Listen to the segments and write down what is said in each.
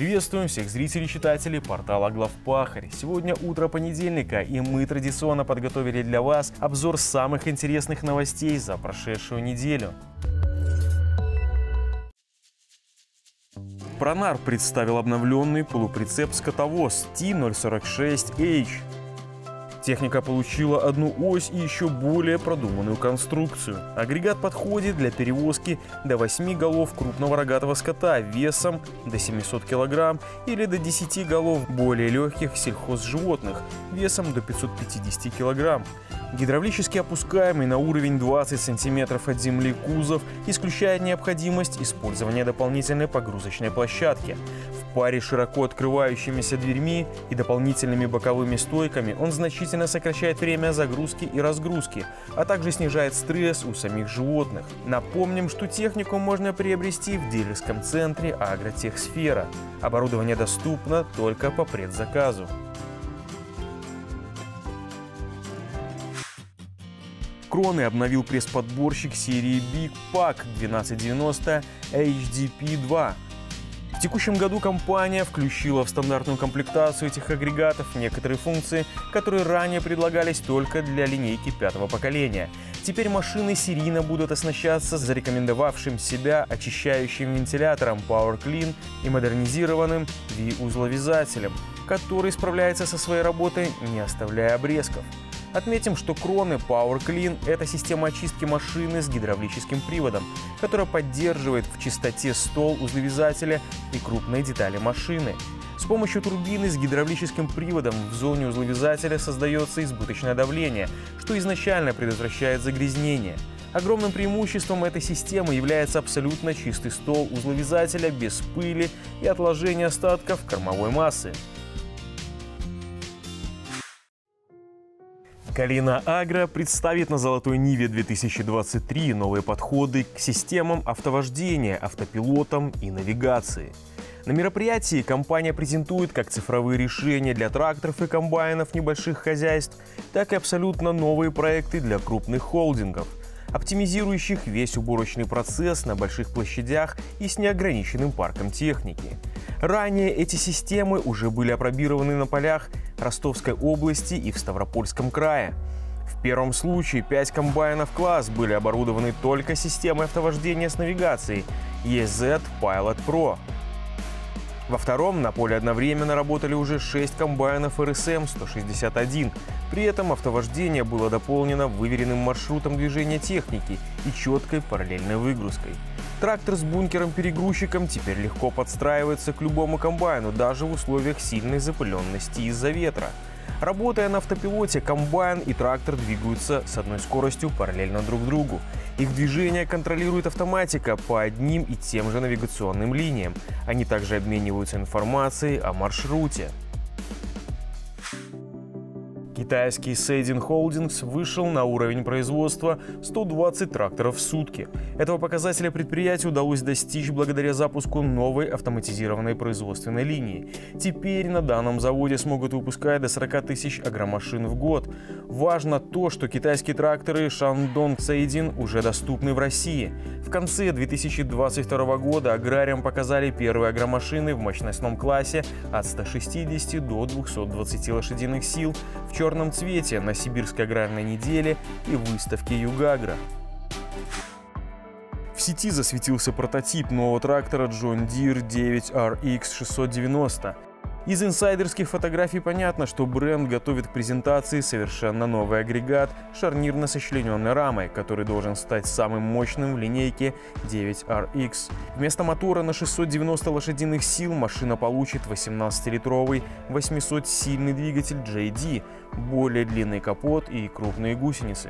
Приветствуем всех зрителей и читателей портала Главпахарь. Сегодня утро понедельника, и мы традиционно подготовили для вас обзор самых интересных новостей за прошедшую неделю. Pronар представил обновленный полуприцеп-скотовоз T046H. Техника получила одну ось и еще более продуманную конструкцию. Агрегат подходит для перевозки до 8 голов крупного рогатого скота весом до 700 кг или до 10 голов более легких сельхозживотных весом до 550 кг. Гидравлически опускаемый на уровень 20 см от земли кузов исключает необходимость использования дополнительной погрузочной площадки. В паре с широко открывающимися дверьми и дополнительными боковыми стойками он значительно сокращает время загрузки и разгрузки, а также снижает стресс у самих животных. Напомним, что технику можно приобрести в дилерском центре «Агротехсфера». Оборудование доступно только по предзаказу. Кроны обновил пресс-подборщик серии Big Pack 1290 HDP2. В текущем году компания включила в стандартную комплектацию этих агрегатов некоторые функции, которые ранее предлагались только для линейки 5-го поколения. Теперь машины серийно будут оснащаться зарекомендовавшим себя очищающим вентилятором PowerClean и модернизированным V-узловязателем, который справляется со своей работой, не оставляя обрезков. Отметим, что кроны PowerClean – это система очистки машины с гидравлическим приводом, которая поддерживает в чистоте стол узловязателя и крупные детали машины. С помощью турбины с гидравлическим приводом в зоне узловязателя создается избыточное давление, что изначально предотвращает загрязнение. Огромным преимуществом этой системы является абсолютно чистый стол узловязателя без пыли и отложения остатков кормовой массы. Калина Агро представит на Золотой Ниве 2023 новые подходы к системам автовождения, автопилотам и навигации. На мероприятии компания презентует как цифровые решения для тракторов и комбайнов небольших хозяйств, так и абсолютно новые проекты для крупных холдингов, оптимизирующих весь уборочный процесс на больших площадях и с неограниченным парком техники. Ранее эти системы уже были опробированы на полях Ростовской области и в Ставропольском крае. В первом случае 5 комбайнов класс были оборудованы только системой автовождения с навигацией EZ Pilot Pro. Во втором на поле одновременно работали уже 6 комбайнов RSM-161. При этом автовождение было дополнено выверенным маршрутом движения техники и четкой параллельной выгрузкой. Трактор с бункером-перегрузчиком теперь легко подстраивается к любому комбайну, даже в условиях сильной запыленности из-за ветра. Работая на автопилоте, комбайн и трактор двигаются с одной скоростью параллельно друг другу. Их движение контролирует автоматика по одним и тем же навигационным линиям. Они также обмениваются информацией о маршруте. Китайский Сейдин Холдингс вышел на уровень производства 120 тракторов в сутки. Этого показателя предприятию удалось достичь благодаря запуску новой автоматизированной производственной линии. Теперь на данном заводе смогут выпускать до 40 тысяч агромашин в год. Важно то, что китайские тракторы Шандонг Сейдин уже доступны в России. В конце 2022 года аграриям показали первые агромашины в мощностном классе от 160 до 220 лошадиных сил в черном цвете на Сибирской аграрной неделе и выставке Югагра. В сети засветился прототип нового трактора John Deere 9RX 690. Из инсайдерских фотографий понятно, что бренд готовит к презентации совершенно новый агрегат с шарнирно-сочлененной рамой, который должен стать самым мощным в линейке 9RX. Вместо мотора на 690 лошадиных сил машина получит 18-литровый 800-сильный двигатель JD, более длинный капот и крупные гусеницы.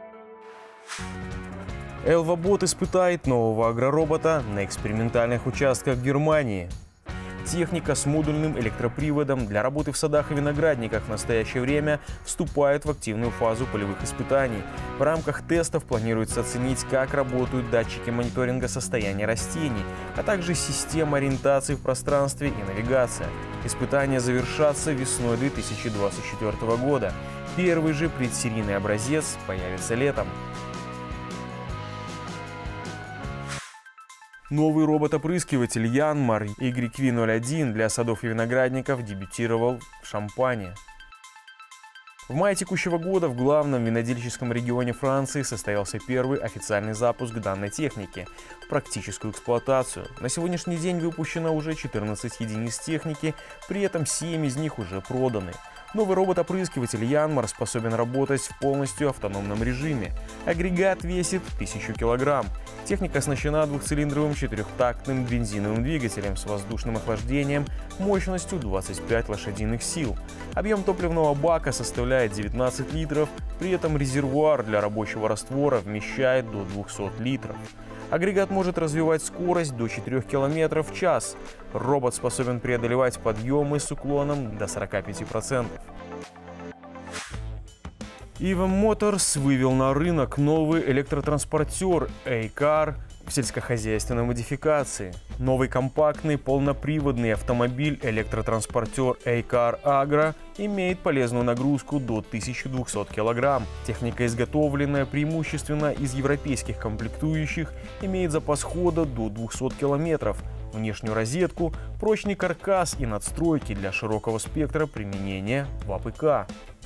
Elva-Bot испытает нового агроробота на экспериментальных участках Германии. Техника с модульным электроприводом для работы в садах и виноградниках в настоящее время вступает в активную фазу полевых испытаний. В рамках тестов планируется оценить, как работают датчики мониторинга состояния растений, а также система ориентации в пространстве и навигация. Испытания завершатся весной 2024 года. Первый же предсерийный образец появится летом. Новый робот-опрыскиватель Янмар YV01 для садов и виноградников дебютировал в Шампане. В мае текущего года в главном винодельческом регионе Франции состоялся первый официальный запуск данной техники в практическую эксплуатацию. На сегодняшний день выпущено уже 14 единиц техники, при этом 7 из них уже проданы. Новый робот-опрыскиватель Янмар способен работать в полностью автономном режиме. Агрегат весит 1000 кг. Техника оснащена двухцилиндровым четырехтактным бензиновым двигателем с воздушным охлаждением мощностью 25 лошадиных сил. Объем топливного бака составляет 19 литров, при этом резервуар для рабочего раствора вмещает до 200 литров. Агрегат может развивать скорость до 4 км в час. Робот способен преодолевать подъемы с уклоном до 45%. EVA Motors вывел на рынок новый электротранспортер A-Car в сельскохозяйственной модификации. Новый компактный полноприводный автомобиль электротранспортер A-Car Agro имеет полезную нагрузку до 1200 кг. Техника, изготовленная преимущественно из европейских комплектующих, имеет запас хода до 200 км, внешнюю розетку, прочный каркас и надстройки для широкого спектра применения в АПК.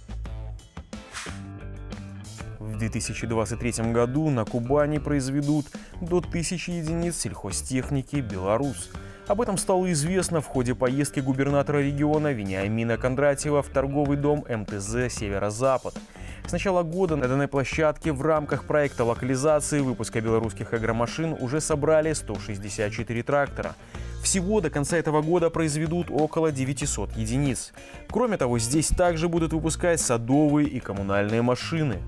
В 2023 году на Кубани произведут до 1000 единиц сельхозтехники «Беларусь». Об этом стало известно в ходе поездки губернатора региона Вениамина Кондратьева в торговый дом МТЗ «Северо-Запад». С начала года на данной площадке в рамках проекта локализации выпуска белорусских агромашин уже собрали 164 трактора. Всего до конца этого года произведут около 900 единиц. Кроме того, здесь также будут выпускать садовые и коммунальные машины.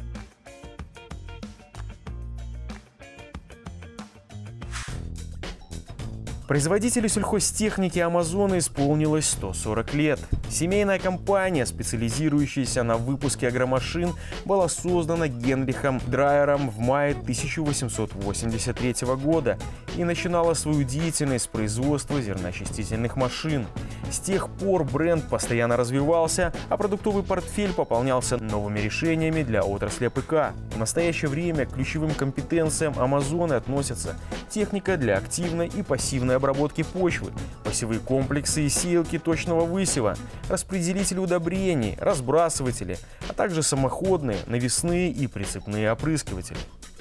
Производителю сельхозтехники Амазона исполнилось 140 лет. Семейная компания, специализирующаяся на выпуске агромашин, была создана Генрихом Драйером в мае 1883 года и начинала свою деятельность с производства зерночистительных машин. С тех пор бренд постоянно развивался, а продуктовый портфель пополнялся новыми решениями для отрасли АПК. В настоящее время к ключевым компетенциям Амазоны относятся техника для активной и пассивной обработки почвы, посевые комплексы и сеялки точного высева, распределители удобрений, разбрасыватели, а также самоходные, навесные и прицепные опрыскиватели.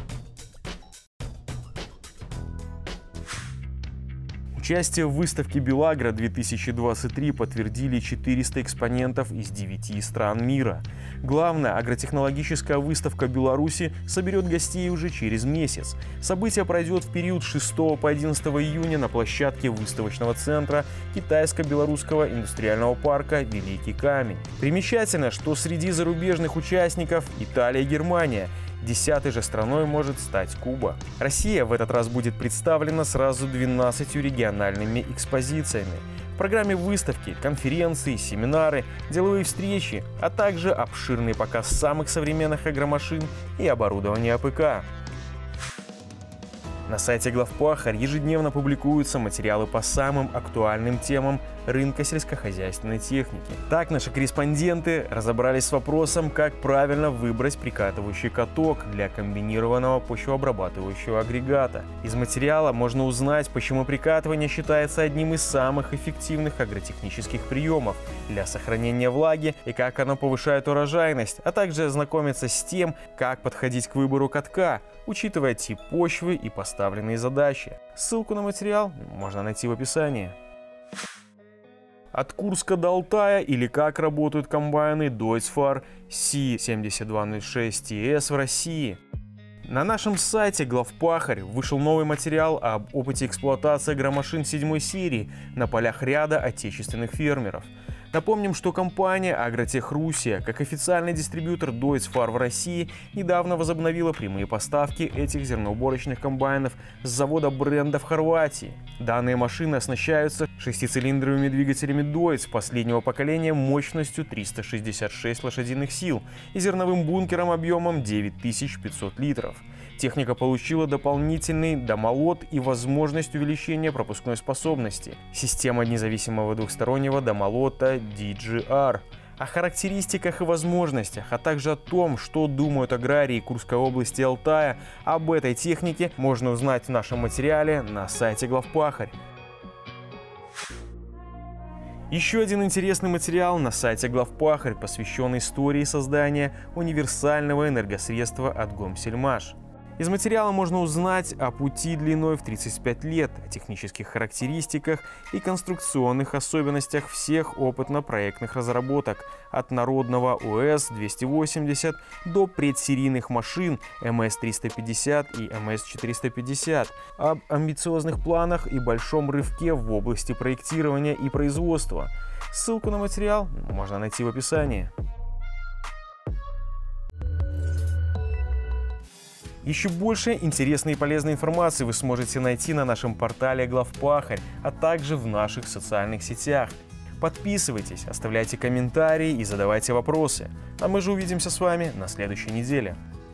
Участие в выставке «Белагро-2023» подтвердили 400 экспонентов из 9 стран мира. Главная агротехнологическая выставка Беларуси соберет гостей уже через месяц. Событие пройдет в период с 6 по 11 июня на площадке выставочного центра Китайско-белорусского индустриального парка «Великий камень». Примечательно, что среди зарубежных участников Италия и Германия. 10-й же страной может стать Куба. Россия в этот раз будет представлена сразу 12 региональными экспозициями. В программе выставки, конференции, семинары, деловые встречи, а также обширный показ самых современных агромашин и оборудования АПК. На сайте Главпахарь ежедневно публикуются материалы по самым актуальным темам рынка сельскохозяйственной техники. Так, наши корреспонденты разобрались с вопросом, как правильно выбрать прикатывающий каток для комбинированного почвообрабатывающего агрегата. Из материала можно узнать, почему прикатывание считается одним из самых эффективных агротехнических приемов для сохранения влаги и как оно повышает урожайность, а также ознакомиться с тем, как подходить к выбору катка, учитывая тип почвы и поставленные задачи. Ссылку на материал можно найти в описании. От Курска до Алтая или как работают комбайны Deutz-Fahr C7206TS в России. На нашем сайте Главпахарь вышел новый материал об опыте эксплуатации агромашин 7 серии на полях ряда отечественных фермеров. Напомним, что компания Агротех Руссия, как официальный дистрибьютор Deutz-Fahr в России, недавно возобновила прямые поставки этих зерноуборочных комбайнов с завода бренда в Хорватии. Данные машины оснащаются шестицилиндровыми двигателями Deutz последнего поколения мощностью 366 лошадиных сил и зерновым бункером объемом 9500 литров. Техника получила дополнительный домолот и возможность увеличения пропускной способности. Система независимого двухстороннего домолота DGR. О характеристиках и возможностях, а также о том, что думают аграрии Курской области и Алтая, об этой технике можно узнать в нашем материале на сайте Главпахарь. Еще один интересный материал на сайте Главпахарь, посвящен истории создания универсального энергосредства от Гомсельмаш. Из материала можно узнать о пути длиной в 35 лет, о технических характеристиках и конструкционных особенностях всех опытно-проектных разработок, от народного ОС-280 до предсерийных машин МС-350 и МС-450, об амбициозных планах и большом рывке в области проектирования и производства. Ссылку на материал можно найти в описании. Еще больше интересной и полезной информации вы сможете найти на нашем портале Главпахарь, а также в наших социальных сетях. Подписывайтесь, оставляйте комментарии и задавайте вопросы. А мы же увидимся с вами на следующей неделе.